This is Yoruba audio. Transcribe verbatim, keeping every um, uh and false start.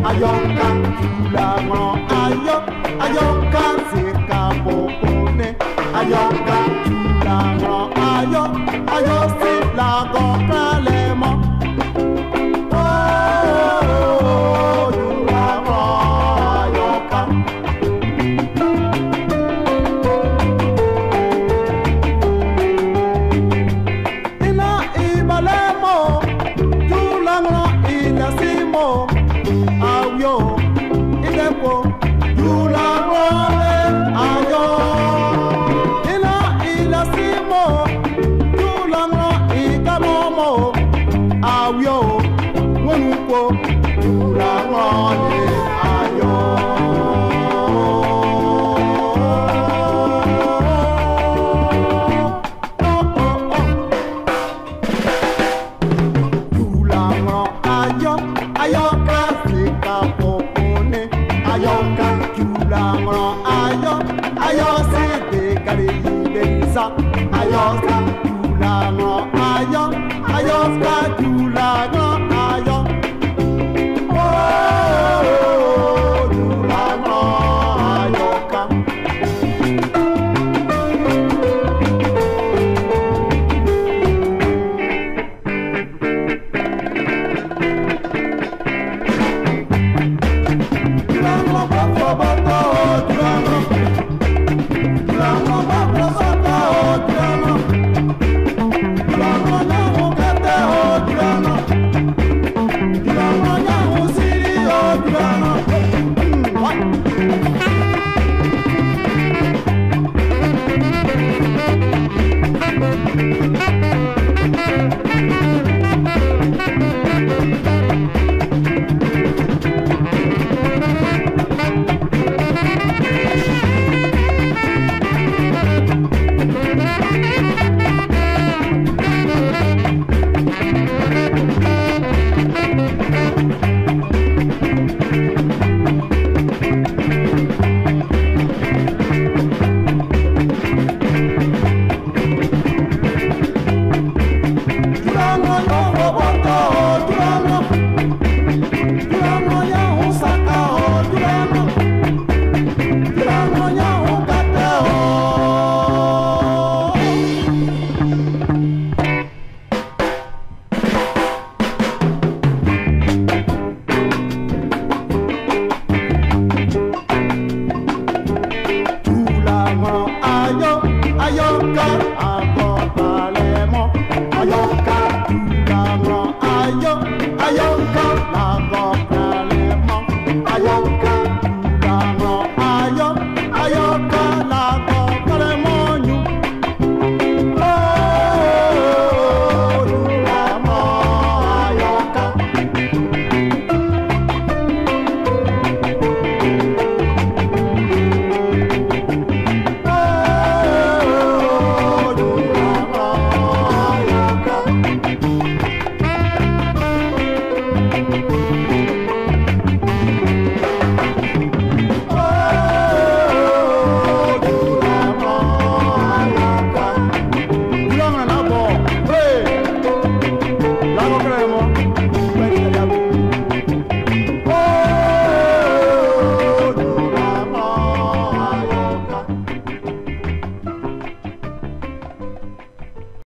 ayoka tulamo ayo ayoka sikapopone ayoka tulamo ayo ayo silago kalemo oh tulamo ayoka ina ibalemo tulamo ilasimo ayo idepo tulamo ayo ina ilasimo tulamo ikamomo ayo wonupo tulamo ayo tulamo ayo ayoka sikapopone ayoka tulamo ayo ayo sidekaleyibesa ayoka tulamo ayo ayoka tulamo ayo oh tulamo ayoka tulamo baba baba tulamo tulamo baba baba tulamo tulamo na mukate tulamo tulamo na usiri tulamo ayoka